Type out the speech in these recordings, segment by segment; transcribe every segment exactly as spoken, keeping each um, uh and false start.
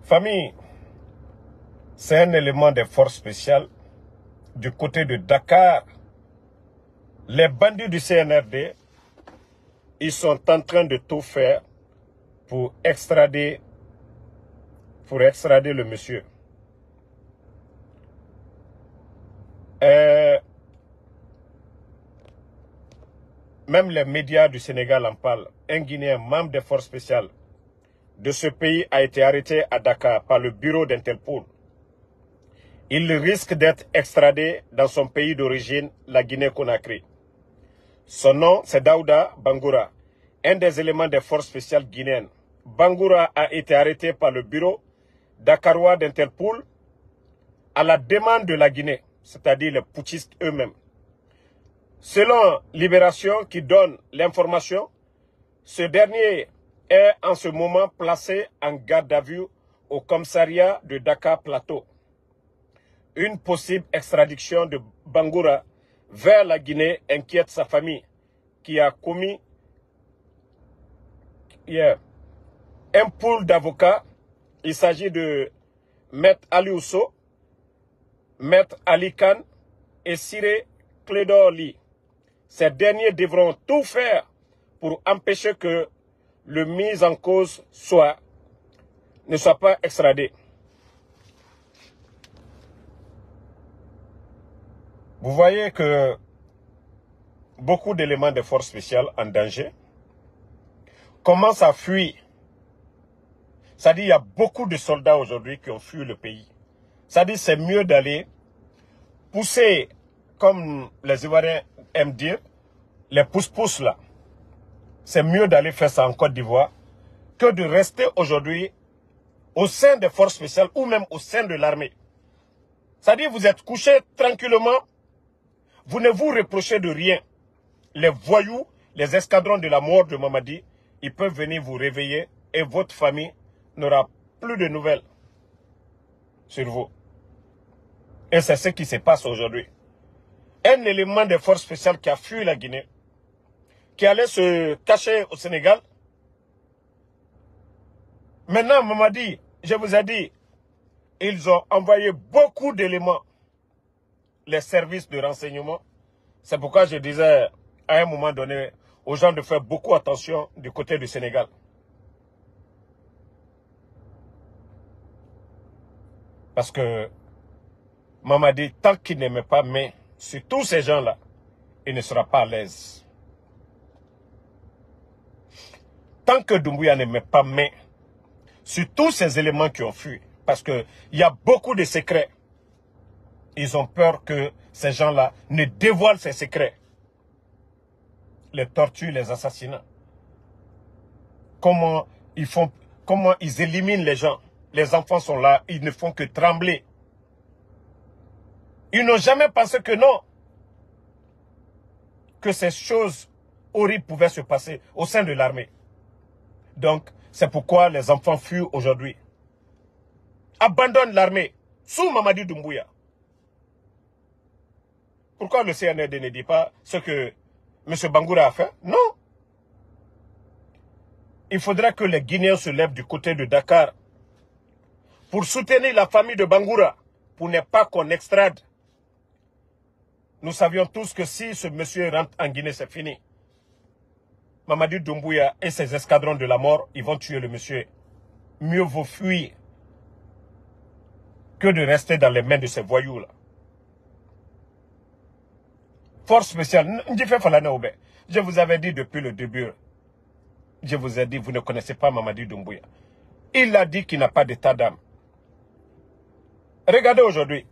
Famille, c'est un élément des forces spéciales du côté de Dakar. Les bandits du C N R D, ils sont en train de tout faire pour extrader, pour extrader le monsieur. Euh, même les médias du Sénégal en parlent. Un Guinéen, membre des forces spéciales de ce pays, a été arrêté à Dakar par le bureau d'Interpol. Il risque d'être extradé dans son pays d'origine, la Guinée-Conakry. Son nom, c'est Daouda Bangoura, un des éléments des forces spéciales guinéennes. Bangoura a été arrêté par le bureau dakarois d'Interpol à la demande de la Guinée, c'est-à-dire les putschistes eux-mêmes. Selon Libération qui donne l'information, ce dernier est en ce moment placé en garde à vue au commissariat de Dakar Plateau. Une possible extradition de Bangoura vers la Guinée inquiète sa famille, qui a commis yeah, un pool d'avocats. Il s'agit de Maître Ali Ousso, Maître Ali Khan et Siré Clédor-Ly. Ces derniers devront tout faire pour empêcher que le mis en cause soit, ne soit pas extradé. Vous voyez que beaucoup d'éléments de forces spéciales en danger commencent à fuir. C'est-à-dire qu'il y a beaucoup de soldats aujourd'hui qui ont fui le pays. C'est-à-dire que c'est mieux d'aller pousser, comme les Ivoiriens aiment dire, les pousse-pousse là. C'est mieux d'aller faire ça en Côte d'Ivoire que de rester aujourd'hui au sein des forces spéciales ou même au sein de l'armée. C'est-à-dire que vous êtes couché tranquillement, vous ne vous reprochez de rien. Les voyous, les escadrons de la mort de Mamadi, ils peuvent venir vous réveiller et votre famille n'aura plus de nouvelles sur vous. Et c'est ce qui se passe aujourd'hui. Un élément des forces spéciales qui a fui la Guinée, qui allait se cacher au Sénégal. Maintenant, Mamadi, je vous ai dit, ils ont envoyé beaucoup d'éléments, les services de renseignement. C'est pourquoi je disais à un moment donné aux gens de faire beaucoup attention du côté du Sénégal. Parce que Mamadi, tant qu'il ne met pas main sur tous ces gens-là, il ne sera pas à l'aise. Tant que Doumbouya ne met pas main sur tous ces éléments qui ont fui, parce qu'il y a beaucoup de secrets, ils ont peur que ces gens-là ne dévoilent ces secrets. Les tortures, les assassinats. Comment ils font, comment ils éliminent les gens. Les enfants sont là, ils ne font que trembler. Ils n'ont jamais pensé que non, que ces choses horribles pouvaient se passer au sein de l'armée. Donc, c'est pourquoi les enfants fuient aujourd'hui. Abandonnent l'armée sous Mamadi Doumbouya. Pourquoi le C N R D ne dit pas ce que M. Bangoura a fait? Non. Il faudra que les Guinéens se lèvent du côté de Dakar pour soutenir la famille de Bangoura, pour ne pas qu'on extrade. Nous savions tous que si ce monsieur rentre en Guinée, c'est fini. Mamadi Doumbouya et ses escadrons de la mort, ils vont tuer le monsieur. Mieux vaut fuir que de rester dans les mains de ces voyous-là. Force spéciale, je vous avais dit depuis le début, je vous ai dit, vous ne connaissez pas Mamadi Doumbouya. Il a dit qu'il n'a pas d'état d'âme. Regardez aujourd'hui.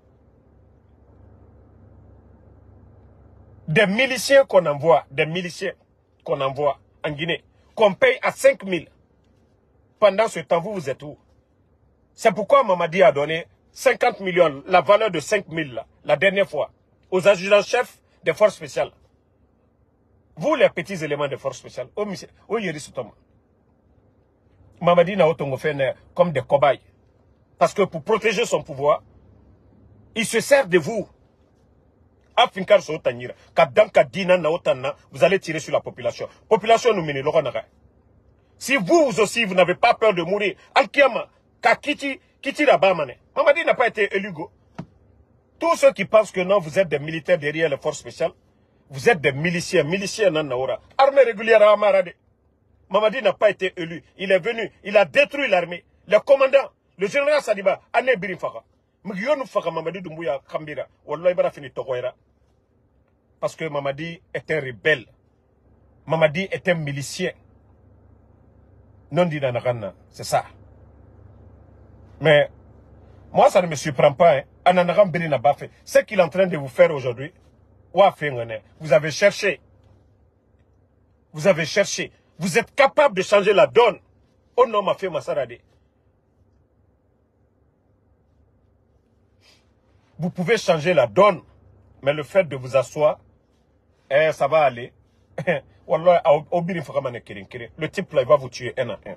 Des miliciens qu'on envoie, des miliciens qu'on envoie en Guinée, qu'on paye à cinq mille. Pendant ce temps, vous, vous êtes où? C'est pourquoi Mamadi a donné cinquante millions, la valeur de cinq mille, là, la dernière fois, aux adjudants-chefs des forces spéciales. Vous, les petits éléments des forces spéciales, au Yérisutoma. Mamadi n'a autant fait comme des cobayes. Parce que pour protéger son pouvoir, il se sert de vous. Vous allez tirer sur la population. Population nous mène. Si vous aussi, vous n'avez pas peur de mourir, Al-Kiyama, Kakiti, Kiti Rabamane. Mamadi n'a pas été élu. Go. Tous ceux qui pensent que non, vous êtes des militaires derrière les forces spéciales, vous êtes des miliciens, miliciens nan naora. Armée régulière à Amarade. Mamadi n'a pas été élu. Il est venu, il a détruit l'armée. Le commandant, le général Sadiba, Ané Birinfaka. Mugiyonu Faka Mamadi Doumbouya Kambira. Wallah Ibara fini Tokoera. Parce que Mamadi est un rebelle. Mamadi est un milicien. Non dit Nanagana, c'est ça. Mais, moi ça ne me surprend pas. Hein. Ce qu'il est en train de vous faire aujourd'hui, vous avez cherché. Vous avez cherché. Vous êtes capable de changer la donne. Oh non, ma fille Massarade. Vous pouvez changer la donne. Mais le fait de vous asseoir, eh, ça va aller. Le type là, il va vous tuer un à un.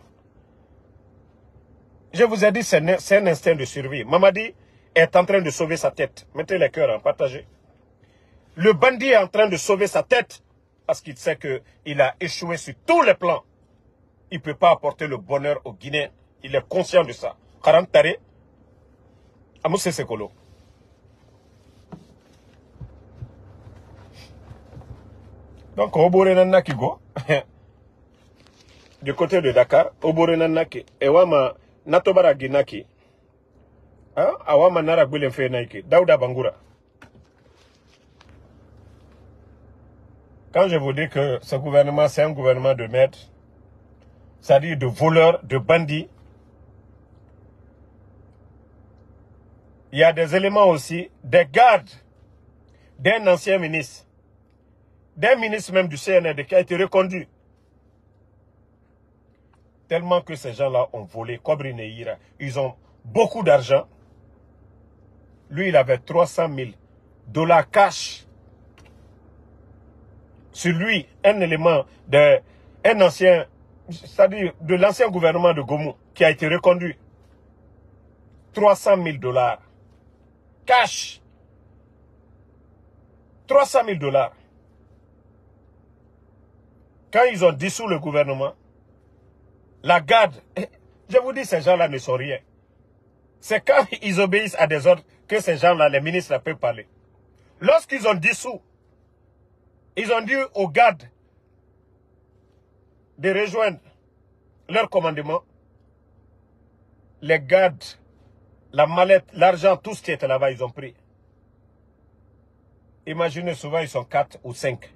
Je vous ai dit, c'est un instinct de survie. Mamadi est en train de sauver sa tête. Mettez les cœurs en partagez. Le bandit est en train de sauver sa tête parce qu'il sait qu'il a échoué sur tous les plans. Il ne peut pas apporter le bonheur aux Guinéens. Il est conscient de ça. Karantare, Amousse Sekolo. Donc, Obore Nanaki go. Du côté de Dakar, Obore Nanaki. Ewama Natobara Ginaki. Hein? Awama Nara Gwilemfe Naiki. Daouda Bangura. Quand je vous dis que ce gouvernement, c'est un gouvernement de merde, c'est-à-dire de voleurs, de bandits, il y a des éléments aussi, des gardes d'un ancien ministre, d'un ministre même du C N R D qui a été reconduit. Tellement que ces gens-là ont volé, Kobri Neira, ils ont beaucoup d'argent. Lui, il avait trois cent mille dollars cash. Sur lui, un élément de un ancien, c'est-à-dire de l'ancien gouvernement de Gomu qui a été reconduit. trois cent mille dollars. Cash. trois cent mille dollars. Quand ils ont dissous le gouvernement, la garde, je vous dis, ces gens-là ne sont rien. C'est quand ils obéissent à des ordres que ces gens-là, les ministres, peuvent parler. Lorsqu'ils ont dissous, ils ont dit aux gardes de rejoindre leur commandement. Les gardes, la mallette, l'argent, tout ce qui était là-bas, ils ont pris. Imaginez, souvent, ils sont quatre ou cinq.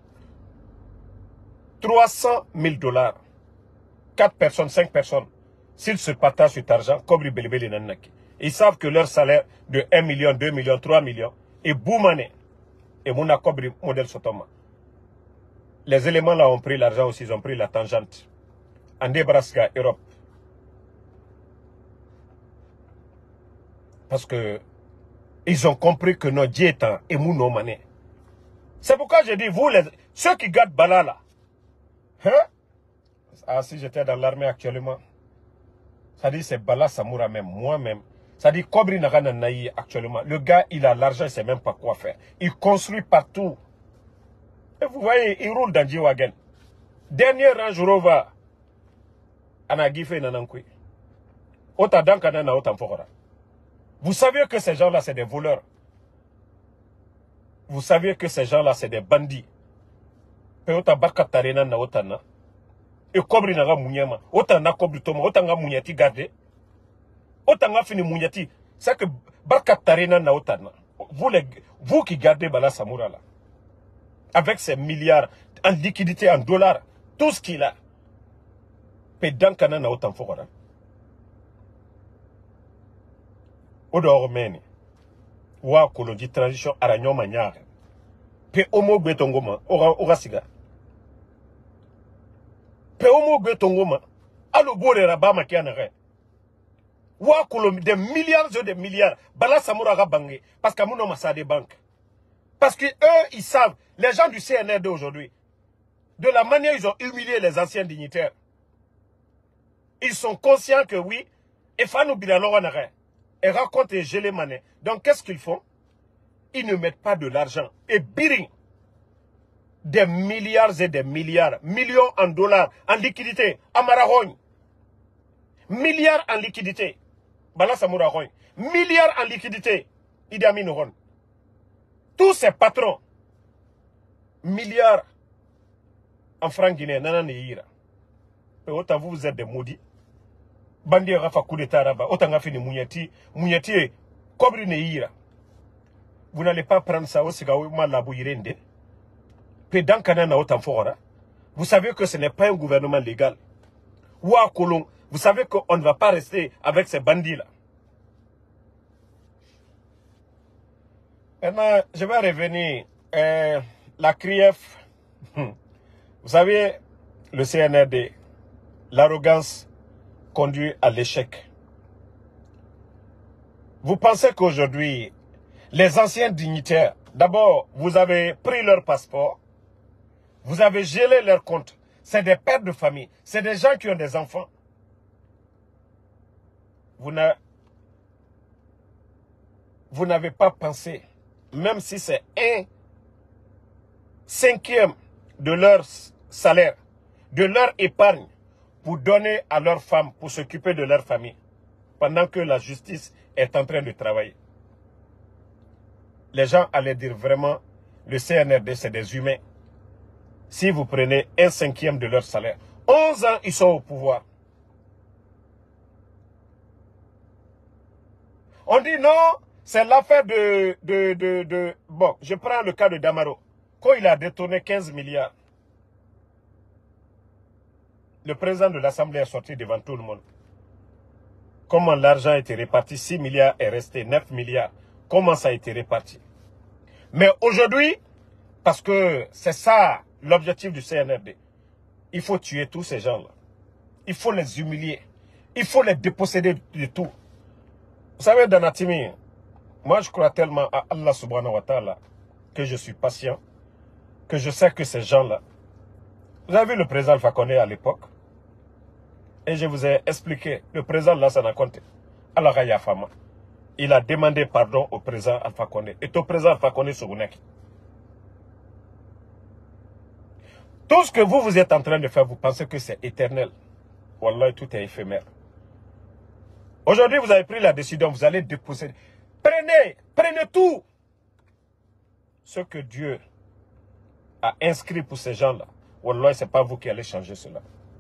trois cent mille dollars. quatre personnes, cinq personnes. S'ils se partagent cet argent, Kobri Belibeli Nanaki. Ils savent que leur salaire de un million, deux millions, trois millions est boumane. Et Mouna Kobri modèle Sotoma. Les éléments là ont pris l'argent aussi, ils ont pris la tangente. En Nebraska, Europe. Parce que ils ont compris que nos dieux étant et Mouno Mané. C'est pourquoi je dis, vous, les, ceux qui gardent Bala là, hein? Ah, si j'étais dans l'armée actuellement, ça dit c'est Bala Samoura même, moi-même. Ça dit Kobri Nagana Naï actuellement. Le gars, il a l'argent, il ne sait même pas quoi faire. Il construit partout. Et vous voyez, il roule dans G-Wagon. Dernier Range Rover, Anagife Nanankui. Otadankana Otamfora. Vous savez que ces gens-là, c'est des voleurs. Vous savez que ces gens-là, c'est des bandits. Et Otabarkatarena Naotana. Et Kobri Naga Mounyama. Otana Kobri Toma. Otanga Mounyati garde. Otanga fini Mounyati. C'est que Barkatarena Naotana. Vous, les, vous qui gardez Bala Samoura là. Avec ses milliards en liquidité, en dollars, tout ce qu'il a. Pédankana Naotamfora. Odo meni wa kolonji transition aranyo manyare pe omo betongoma ora ora siga pe omo betongoma alo bore rabama kianare wa kolonji des milliards et des milliards Bala Samoura ga bangé parce que muno masade banque parce que eux ils savent les gens du C N R D aujourd'hui de la manière ils ont humilié les anciens dignitaires ils sont conscients que oui et fanou bilano wanare et racontent et gelé mané. Donc, qu'est-ce qu'ils font? Ils ne mettent pas de l'argent. Et biring, des milliards et des milliards, millions en dollars, en liquidité, à Marahogne. Milliards en liquidité. Bala Samoura Roy. Milliards en liquidité. Idi Amin Ron. Tous ces patrons. Milliards en francs guinéens. Nana Neira. Autant vous, vous êtes des maudits. Bandi Rafa coup d'état Raba. Autant nga fini Mouniati. Mouniati. Kobri Neira. Vous n'allez pas prendre ça au Sigaou Malabou Irende. Pédan Kanana autant fort. Vous savez que ce n'est pas un gouvernement légal. Ou à Colomb. Vous savez qu'on ne va pas rester avec ces bandits-là. Maintenant, je vais revenir. Euh, la C R I E F. Vous savez, le C N R D, l'arrogance conduit à l'échec. Vous pensez qu'aujourd'hui, les anciens dignitaires, d'abord, vous avez pris leur passeport, vous avez gelé leur compte. C'est des pères de famille, c'est des gens qui ont des enfants. Vous n'avez pas pensé, même si c'est un cinquième de leur salaire, de leur épargne, pour donner à leurs femmes, pour s'occuper de leur famille, pendant que la justice est en train de travailler. Les gens allaient dire vraiment, le C N R D, c'est des humains. Si vous prenez un cinquième de leur salaire, onze ans, ils sont au pouvoir. On dit non, c'est l'affaire de, de, de, de... Bon, je prends le cas de Damaro. Quand il a détourné quinze milliards, le président de l'Assemblée est sorti devant tout le monde. Comment l'argent a été réparti, six milliards est resté neuf milliards. Comment ça a été réparti? Mais aujourd'hui, parce que c'est ça l'objectif du C N R D, il faut tuer tous ces gens-là. Il faut les humilier. Il faut les déposséder de tout. Vous savez, Danatimi, moi je crois tellement à Allah subhanahu wa ta'ala que je suis patient, que je sais que ces gens-là... Vous avez vu le président Alpha Condé à l'époque? Et je vous ai expliqué, le président Lassana Conté, Allah Fama, il a demandé pardon au président Alpha Condé. Et au président Alpha Condé Sougounaki. Tout ce que vous, vous êtes en train de faire, vous pensez que c'est éternel. Wallah, tout est éphémère. Aujourd'hui, vous avez pris la décision, vous allez déposséder. Prenez, prenez tout. Ce que Dieu a inscrit pour ces gens-là. Wallah, ce n'est pas vous qui allez changer cela.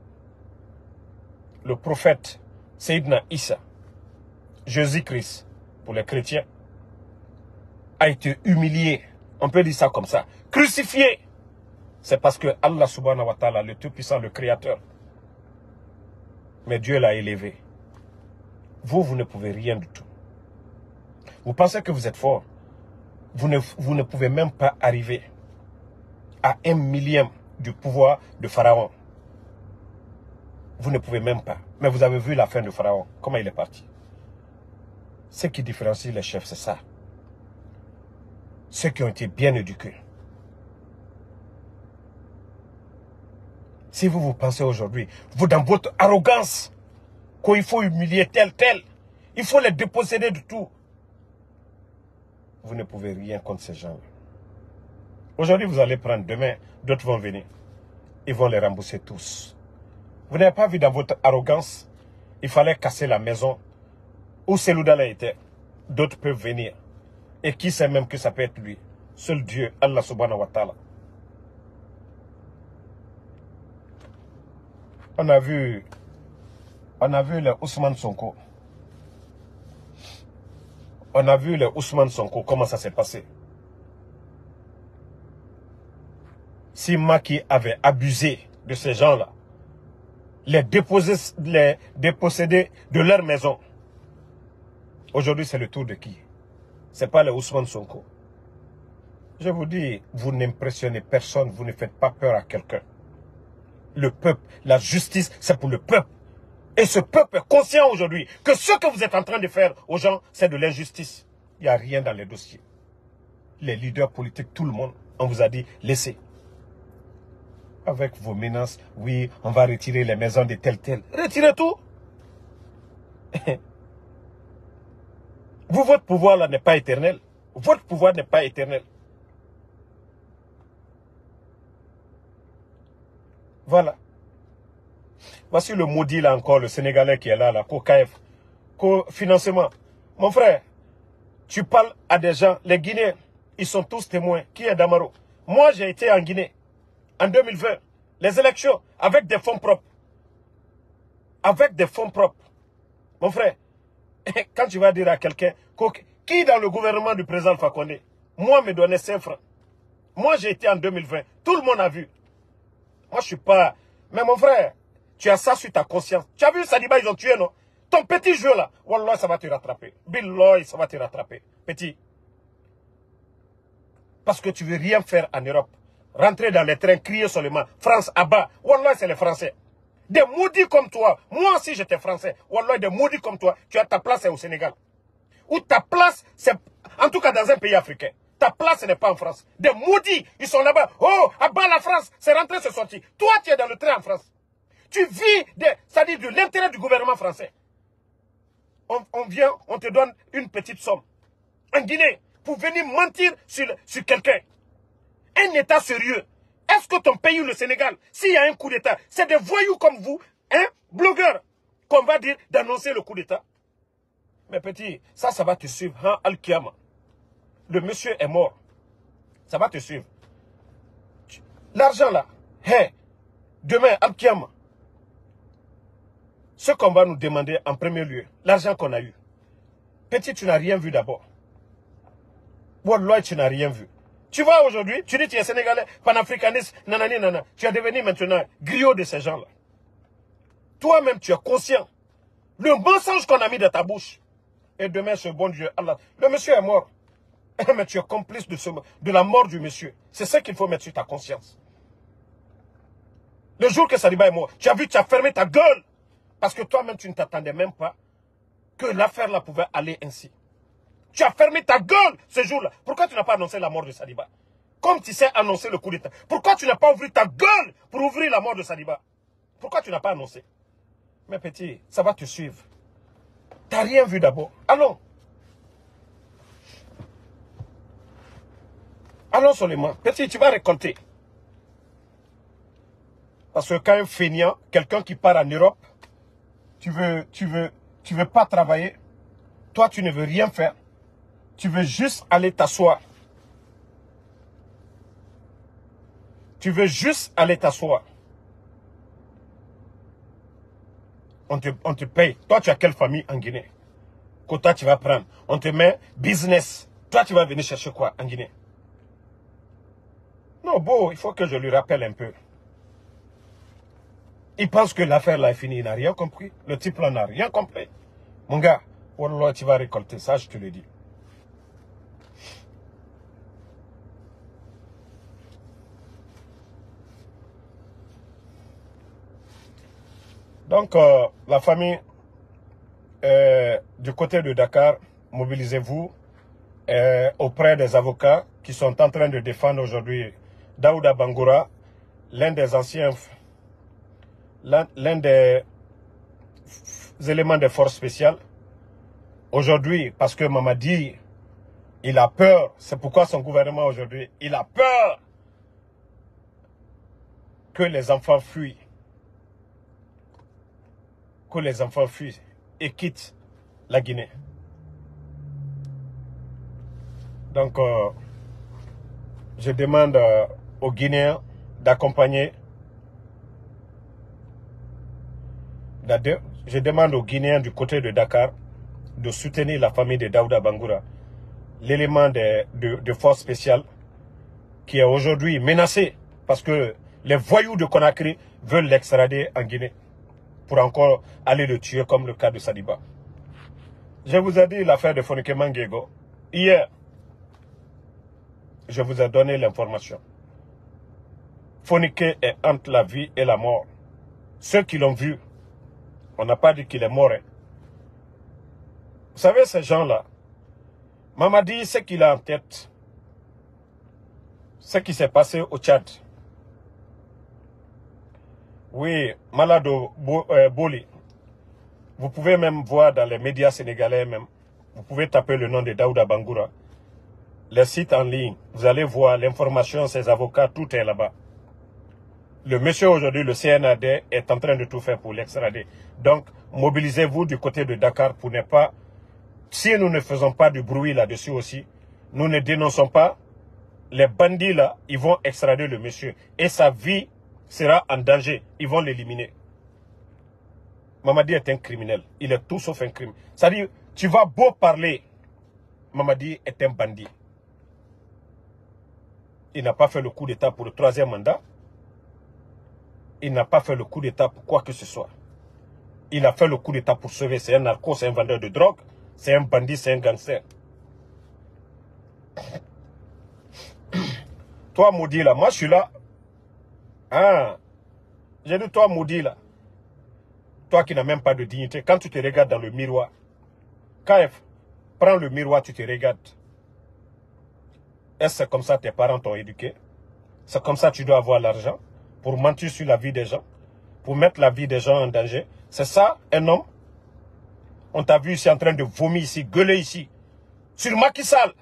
Le prophète Sayyidina Issa, Jésus-Christ, pour les chrétiens, a été humilié. On peut dire ça comme ça. Crucifié. C'est parce que Allah subhanahu wa ta'ala, le Tout-Puissant, le Créateur. Mais Dieu l'a élevé. Vous, vous ne pouvez rien du tout. Vous pensez que vous êtes fort. Vous ne, vous ne pouvez même pas arriver à un millième du pouvoir de Pharaon. Vous ne pouvez même pas. Mais vous avez vu la fin de Pharaon. Comment il est parti. Ce qui différencie les chefs, c'est ça. Ceux qui ont été bien éduqués. Si vous vous pensez aujourd'hui, vous dans votre arrogance, qu'il faut humilier tel, tel, il faut les déposséder de tout. Vous ne pouvez rien contre ces gens-là. Aujourd'hui, vous allez prendre, demain, d'autres vont venir. Ils vont les rembourser tous. Vous n'avez pas vu dans votre arrogance, il fallait casser la maison où Seloudala était. D'autres peuvent venir. Et qui sait même que ça peut être lui? Seul Dieu, Allah subhanahu wa ta'ala. On a vu, on a vu les Ousmane Sonko. On a vu les Ousmane Sonko, comment ça s'est passé. Si Macky avait abusé de ces gens-là, les déposer, les déposséder de leur maison, aujourd'hui c'est le tour de qui? Ce n'est pas les Ousmane Sonko. Je vous dis, vous n'impressionnez personne, vous ne faites pas peur à quelqu'un. Le peuple, la justice, c'est pour le peuple. Et ce peuple est conscient aujourd'hui que ce que vous êtes en train de faire aux gens, c'est de l'injustice. Il n'y a rien dans les dossiers. Les leaders politiques, tout le monde, on vous a dit, laissez. Avec vos menaces, oui, on va retirer les maisons de tel tel. Retirez tout. Vous, votre pouvoir là n'est pas éternel. Votre pouvoir n'est pas éternel. Voilà. Voici le maudit là encore, le Sénégalais qui est là, là, co-K F, co-financement. Mon frère, tu parles à des gens, les Guinéens, ils sont tous témoins. Qui est Damaro? Moi, j'ai été en Guinée en deux mille vingt, les élections, avec des fonds propres. Avec des fonds propres. Mon frère, quand tu vas dire à quelqu'un, qui dans le gouvernement du président Fakonde, moi me donnait cinq francs. Moi, j'ai été en deux mille vingt. Tout le monde a vu. Moi, je suis pas... Mais mon frère, tu as ça sur ta conscience. Tu as vu Sadiba, ils ont tué, non? Ton petit jeu là, Wallah, ça va te rattraper. Billoy, ça va te rattraper. Petit. Parce que tu veux rien faire en Europe. Rentrer dans les trains, crier seulement. France, Abba. Wallah, c'est les Français. Des maudits comme toi. Moi aussi, j'étais français. Wallah, des maudits comme toi. Tu as ta place au Sénégal. Ou ta place, c'est... En tout cas, dans un pays africain. Ta place n'est pas en France. Des maudits, ils sont là-bas. Oh, Abba, la France, c'est rentré, c'est sorti. Toi, tu es dans le train en France. Tu vis, c'est-à-dire de l'intérêt du gouvernement français. On, on vient, on te donne une petite somme. En Guinée, pour venir mentir sur, sur quelqu'un. Un État sérieux. Est-ce que ton pays, le Sénégal, s'il y a un coup d'État, c'est des voyous comme vous, hein, blogueurs, qu'on va dire d'annoncer le coup d'État? Mais petit, ça, ça va te suivre, hein, Al-Kiyama. Le monsieur est mort. Ça va te suivre. L'argent là, hein, demain, Al-Kiyama. Ce qu'on va nous demander en premier lieu, l'argent qu'on a eu. Petit, tu n'as rien vu d'abord. Wallah, tu n'as rien vu. Tu vois aujourd'hui, tu dis tu es sénégalais, panafricaniste, nanani, nanana. Tu es devenu maintenant griot de ces gens-là. Toi-même, tu es conscient. Le mensonge qu'on a mis dans ta bouche. Et demain, ce bon Dieu, Allah. Le monsieur est mort. Mais tu es complice de, ce, de la mort du monsieur. C'est ça qu'il faut mettre sur ta conscience. Le jour que Sadiba est mort, tu as vu, tu as fermé ta gueule. Parce que toi-même, tu ne t'attendais même pas que l'affaire là pouvait aller ainsi. Tu as fermé ta gueule ce jour-là. Pourquoi tu n'as pas annoncé la mort de Sadiba? Comme tu sais annoncer le coup d'État. Pourquoi tu n'as pas ouvert ta gueule pour ouvrir la mort de Sadiba? Pourquoi tu n'as pas annoncé? Mais petit, ça va te suivre. Tu n'as rien vu d'abord. Allons. Allons seulement. Petit, tu vas récolter. Parce que quand un feignant, quelqu'un qui part en Europe, tu veux, tu veux, tu veux pas travailler. Toi, tu ne veux rien faire. Tu veux juste aller t'asseoir. Tu veux juste aller t'asseoir. On te, on te paye. Toi, tu as quelle famille en Guinée? Quota, tu vas prendre. On te met business. Toi, tu vas venir chercher quoi en Guinée? Non, beau, il faut que je lui rappelle un peu. Il pense que l'affaire là est finie. Il n'a rien compris. Le type là n'a rien compris. Mon gars, Wallah, tu vas récolter ça, je te le dis. Donc, euh, la famille euh, du côté de Dakar, mobilisez-vous euh, auprès des avocats qui sont en train de défendre aujourd'hui Daouda Bangoura, l'un des anciens, l'un des éléments des forces spéciales. Aujourd'hui, parce que Mamadi, il a peur, c'est pourquoi son gouvernement aujourd'hui, il a peur que les enfants fuient. Que les enfants fuient et quittent la Guinée. Donc, euh, je demande euh, aux Guinéens d'accompagner, je demande aux Guinéens du côté de Dakar de soutenir la famille de Daouda Bangoura, l'élément de, de, de force spéciale qui est aujourd'hui menacé parce que les voyous de Conakry veulent l'extrader en Guinée pour encore aller le tuer comme le cas de Sadiba. Je vous ai dit l'affaire de Fonike Mangego. Hier, je vous ai donné l'information. Fonike est entre la vie et la mort. Ceux qui l'ont vu, on n'a pas dit qu'il est mort. Hein. Vous savez, ces gens-là, Mamadi, ce qu'il a en tête, ce qui s'est passé au Tchad. Oui, Malado Boli. Vous pouvez même voir dans les médias sénégalais même. Vous pouvez taper le nom de Daouda Bangoura. Les sites en ligne, vous allez voir l'information, ses avocats, tout est là-bas. Le monsieur aujourd'hui, le C N A D, est en train de tout faire pour l'extrader. Donc, mobilisez-vous du côté de Dakar pour ne pas... Si nous ne faisons pas du bruit là-dessus aussi, nous ne dénonçons pas, les bandits là, ils vont extrader le monsieur. Et sa vie sera en danger. Ils vont l'éliminer. Mamadi est un criminel. Il est tout sauf un crime. C'est-à-dire, tu vas beau parler, Mamadi est un bandit. Il n'a pas fait le coup d'État pour le troisième mandat. Il n'a pas fait le coup d'État pour quoi que ce soit. Il a fait le coup d'État pour sauver. C'est un narco, c'est un vendeur de drogue, c'est un bandit, c'est un gangster. Toi, maudit là, moi je suis là. Ah, j'ai dit toi, maudit là. Toi qui n'as même pas de dignité, quand tu te regardes dans le miroir, K F, prends le miroir, tu te regardes. Est-ce que c'est comme ça que tes parents t'ont éduqué? C'est comme ça que tu dois avoir l'argent pour mentir sur la vie des gens, pour mettre la vie des gens en danger. C'est ça, un homme? On t'a vu ici en train de vomir ici, gueuler ici, sur Macky Sall.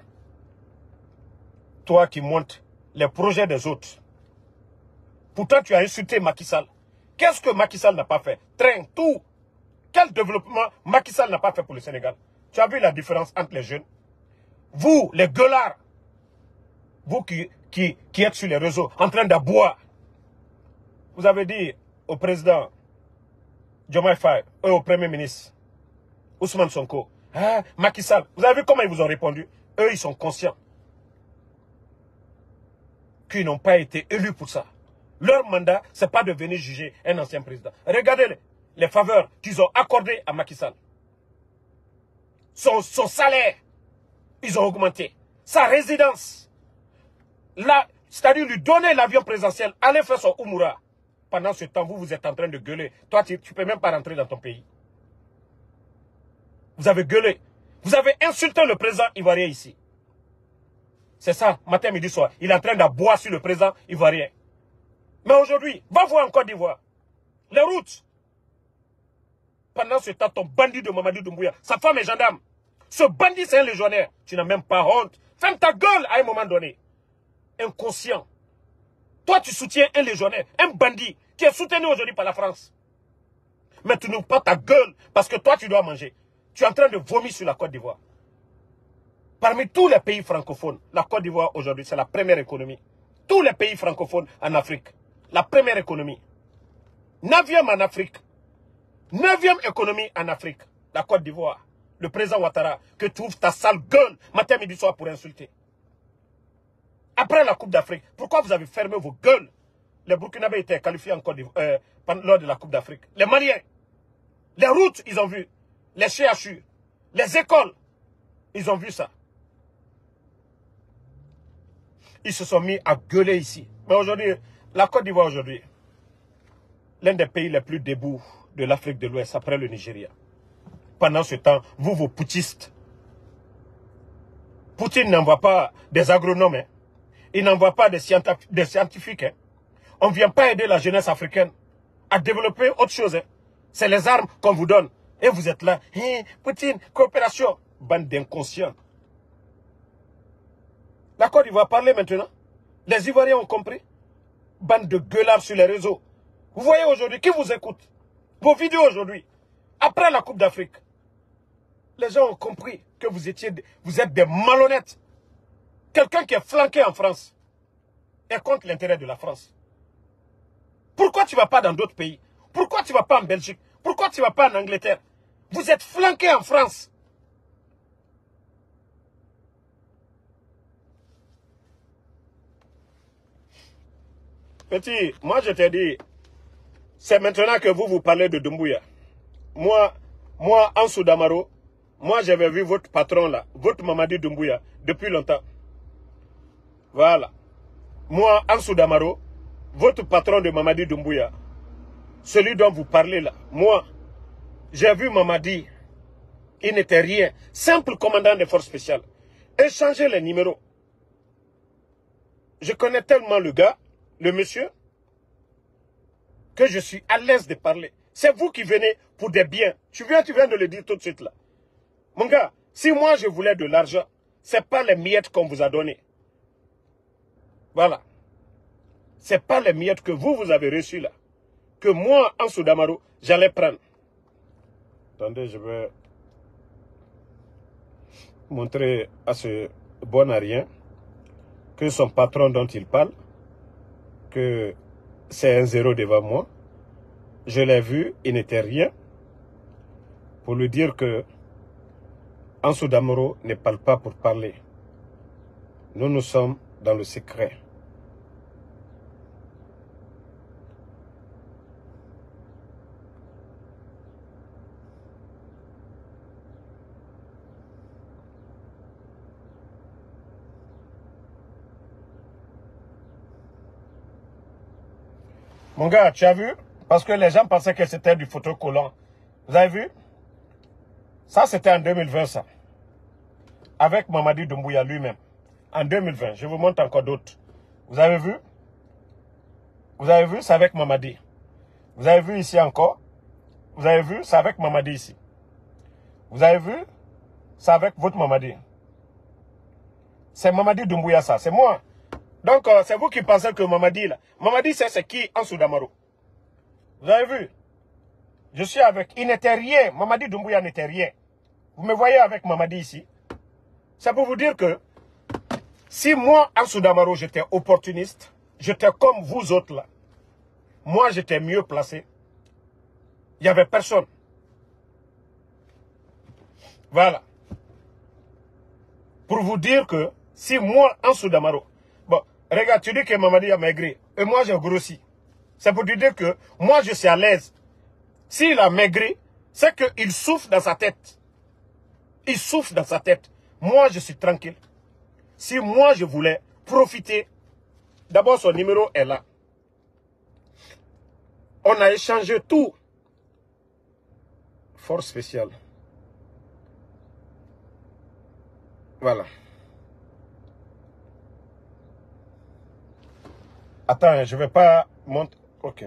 Toi qui montes les projets des autres. Pourtant, tu as insulté Macky Sall. Qu'est-ce que Macky Sall n'a pas fait? Train, tout. Quel développement Macky Sall n'a pas fait pour le Sénégal? Tu as vu la différence entre les jeunes? Vous, les gueulards, vous qui, qui, qui êtes sur les réseaux, en train d'aboyer, vous avez dit au président Diomaye Faye, et au premier ministre Ousmane Sonko, ah, Macky Sall, vous avez vu comment ils vous ont répondu? Eux, ils sont conscients qu'ils n'ont pas été élus pour ça. Leur mandat, ce n'est pas de venir juger un ancien président. Regardez les, les faveurs qu'ils ont accordées à Macky Sall. Son, son salaire, ils ont augmenté. Sa résidence, c'est-à-dire lui donner l'avion présidentiel, aller faire son Oumoura. Pendant ce temps, vous, vous êtes en train de gueuler. Toi, tu ne peux même pas rentrer dans ton pays. Vous avez gueulé. Vous avez insulté le président ivoirien ici. C'est ça, matin, midi, soir. Il est en train d'aboyer sur le président ivoirien. Mais aujourd'hui, va voir en Côte d'Ivoire. Les routes. Pendant ce temps, ton bandit de Mamadou Doumbouya, sa femme est gendarme. Ce bandit, c'est un légionnaire. Tu n'as même pas honte. Ferme ta gueule à un moment donné. Inconscient. Toi, tu soutiens un légionnaire, un bandit, qui est soutenu aujourd'hui par la France. Mais tu n'ouvres pas ta gueule parce que toi, tu dois manger. Tu es en train de vomir sur la Côte d'Ivoire. Parmi tous les pays francophones, la Côte d'Ivoire aujourd'hui, c'est la première économie. Tous les pays francophones en Afrique, la première économie. Neuvième en Afrique. Neuvième économie en Afrique, la Côte d'Ivoire. Le président Ouattara, que tu ouvres ta sale gueule matin, midi, soir pour insulter. Après la Coupe d'Afrique, pourquoi vous avez fermé vos gueules? Les Burkinabés étaient qualifiés en Côte d'Ivoire, euh, lors de la Coupe d'Afrique. Les Maliens, les routes, ils ont vu. Les C H U, les écoles, ils ont vu ça. Ils se sont mis à gueuler ici. Mais aujourd'hui, la Côte d'Ivoire aujourd'hui, l'un des pays les plus debout de l'Afrique de l'Ouest après le Nigeria. Pendant ce temps, vous, vos poutistes, Poutine n'envoie pas des agronomes, hein. Il n'envoie pas des scientifiques. Hein. On ne vient pas aider la jeunesse africaine à développer autre chose. Hein. C'est les armes qu'on vous donne. Et vous êtes là. Hey, Poutine, coopération. Bande d'inconscients. La Côte d'Ivoire, parlez maintenant. Les Ivoiriens ont compris. Bande de gueulards sur les réseaux. Vous voyez aujourd'hui, qui vous écoute? Vos vidéos aujourd'hui, après la Coupe d'Afrique. Les gens ont compris que vous, étiez, vous êtes des malhonnêtes. Quelqu'un qui est flanqué en France est contre l'intérêt de la France. Pourquoi tu ne vas pas dans d'autres pays? Pourquoi tu ne vas pas en Belgique? Pourquoi tu ne vas pas en Angleterre? Vous êtes flanqué en France. Petit, moi je t'ai dit, c'est maintenant que vous vous parlez de Doumbouya. Moi, moi, Ansou Damaro, moi j'avais vu votre patron là, votre Mamadi Doumbouya, depuis longtemps. Voilà. Moi, Ansou Damaro, votre patron de Mamadi Doumbouya, celui dont vous parlez là, moi, j'ai vu Mamadi, il n'était rien, simple commandant des forces spéciales. Échangez les numéros. Je connais tellement le gars, le monsieur, que je suis à l'aise de parler. C'est vous qui venez pour des biens. Tu viens, tu viens de le dire tout de suite là. Mon gars, si moi je voulais de l'argent, ce n'est pas les miettes qu'on vous a donné. Voilà. Ce n'est pas les miettes que vous, vous avez reçues là. Que moi, Ansou Damaro, j'allais prendre. Attendez, je vais montrer à ce bon à rien que son patron dont il parle, que c'est un zéro devant moi. Je l'ai vu, il n'était rien. Pour lui dire que Ansou Damaro ne parle pas pour parler. Nous, nous sommes dans le secret. Mon gars, tu as vu? Parce que les gens pensaient que c'était du photocollant. Vous avez vu? Ça, c'était en deux mille vingt, ça. Avec Mamadi Doumbouya lui-même. En deux mille vingt. Je vous montre encore d'autres. Vous avez vu? Vous avez vu? C'est avec Mamadi. Vous avez vu ici encore? Vous avez vu? C'est avec Mamadi ici. Vous avez vu? C'est avec votre Mamadi. C'est Mamadi Doumbouya, ça. C'est moi. Donc, euh, c'est vous qui pensez que Mamadi, là. Mamadi, c'est qui Ansou Damaro? Vous avez vu? Je suis avec. Il n'était rien. Mamadi Doumbouya n'était rien. Vous me voyez avec Mamadi ici. C'est pour vous dire que si moi, Ansou Damaro, j'étais opportuniste, j'étais comme vous autres là. Moi, j'étais mieux placé. Il n'y avait personne. Voilà. Pour vous dire que si moi, Ansou Damaro, bon, regarde, tu dis que Mamadi a maigri et moi j'ai grossi. C'est pour te dire que moi je suis à l'aise. S'il a maigri, c'est qu'il souffre dans sa tête. Il souffre dans sa tête. Moi je suis tranquille. Si moi je voulais profiter, d'abord son numéro est là. On a échangé tout. Force spéciale. Voilà. Attends, je ne vais pas monter. Ok.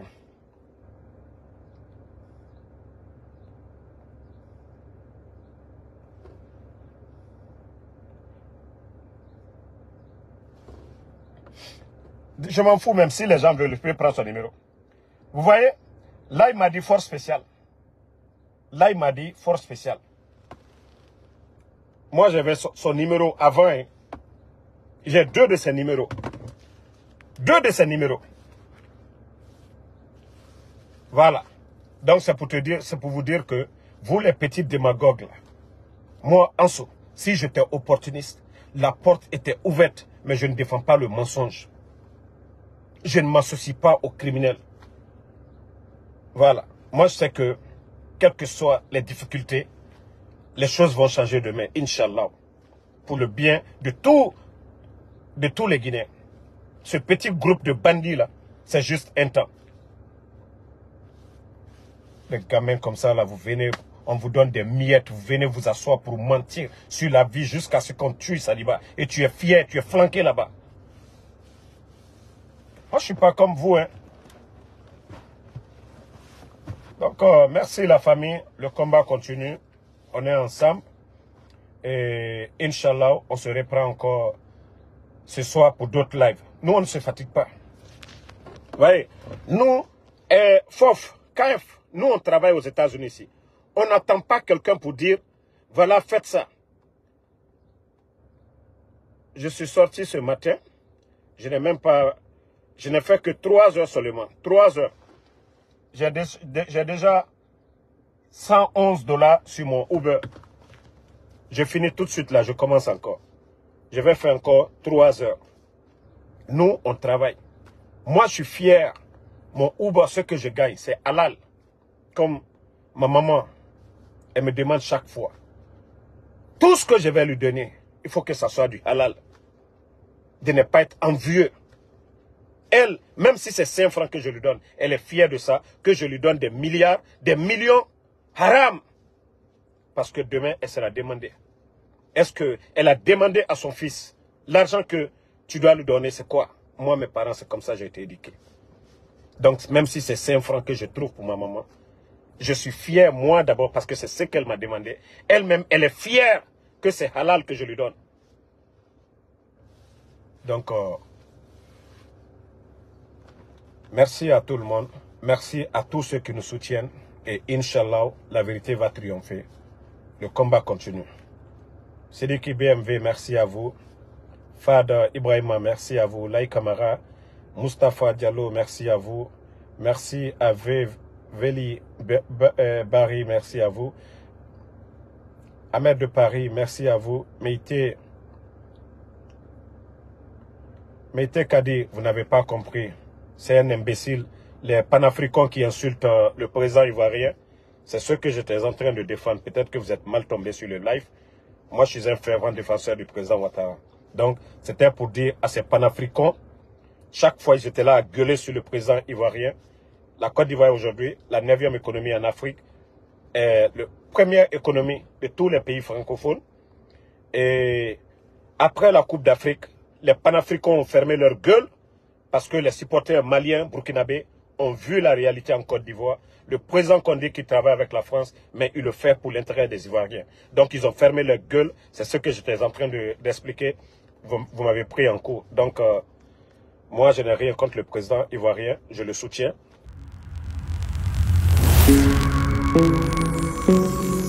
Je m'en fous même si les gens veulent, je peux prendre son numéro. Vous voyez, là il m'a dit force spéciale. Là il m'a dit force spéciale. Moi j'avais son, son numéro avant. Hein. J'ai deux de ses numéros. Deux de ses numéros. Voilà. Donc c'est pour te dire, c'est pour vous dire que vous les petits démagogues là, moi Ansou, si j'étais opportuniste, la porte était ouverte, mais je ne défends pas le mensonge. Je ne m'associe pas aux criminels. Voilà. Moi je sais que, quelles que soient les difficultés, les choses vont changer demain, Inch'Allah. Pour le bien de, tout, de tous les Guinéens. Ce petit groupe de bandits là, c'est juste un temps. Les gamins comme ça là, vous venez, on vous donne des miettes, vous venez vous asseoir pour mentir sur la vie jusqu'à ce qu'on tue Saliba. Et tu es fier, tu es flanqué là-bas. Moi je suis pas comme vous, hein. Donc euh, merci la famille, le combat continue. On est ensemble. Et Inch'Allah, on se reprend encore ce soir pour d'autres lives. Nous, on ne se fatigue pas. Vous voyez, nous, eh, F O F, K F, nous, on travaille aux États-Unis ici. On n'attend pas quelqu'un pour dire, voilà, faites ça. Je suis sorti ce matin. Je n'ai même pas, je n'ai fait que trois heures seulement. Trois heures. J'ai déjà cent onze dollars sur mon Uber. Je finis tout de suite là, je commence encore. Je vais faire encore trois heures. Nous, on travaille. Moi, je suis fier. Mon Uber, ce que je gagne, c'est halal. Comme ma maman, elle me demande chaque fois. Tout ce que je vais lui donner, il faut que ça soit du halal. De ne pas être envieux. Elle, même si c'est cinq francs que je lui donne, elle est fière de ça, que je lui donne des milliards, des millions, haram. Parce que demain, elle sera demandée. Est-ce qu'elle a demandé à son fils, l'argent que tu dois lui donner, c'est quoi? Moi, mes parents, c'est comme ça que j'ai été éduqué. Donc, même si c'est cinq francs que je trouve pour ma maman, je suis fier, moi d'abord, parce que c'est ce qu'elle m'a demandé. Elle-même, elle est fière que c'est halal que je lui donne. Donc, euh, Merci à tout le monde. Merci à tous ceux qui nous soutiennent. Et Inch'Allah, la vérité va triompher. Le combat continue. Sidiki B M V, merci à vous. Fada Ibrahima, merci à vous. Laï Kamara, Mustapha Diallo, merci à vous. Merci à V. Veli Barry, merci à vous. Ahmed de Paris, merci à vous. Meïté, Meïté Kadi, vous n'avez pas compris. C'est un imbécile. Les panafricains qui insultent euh, le président ivoirien, c'est ce que j'étais en train de défendre. Peut-être que vous êtes mal tombé sur le live. Moi, je suis un fervent défenseur du président Ouattara. Donc, c'était pour dire à ces panafricains, chaque fois ils étaient là à gueuler sur le président ivoirien. La Côte d'Ivoire aujourd'hui, la neuvième économie en Afrique, est la première économie de tous les pays francophones. Et après la Coupe d'Afrique, les panafricains ont fermé leur gueule parce que les supporters maliens, burkinabés, ont vu la réalité en Côte d'Ivoire. Le président Condé qui travaille avec la France, mais il le fait pour l'intérêt des Ivoiriens. Donc ils ont fermé leur gueule. C'est ce que j'étais en train d'expliquer. De, vous vous m'avez pris en cours. Donc euh, moi je n'ai rien contre le président ivoirien. Je le soutiens.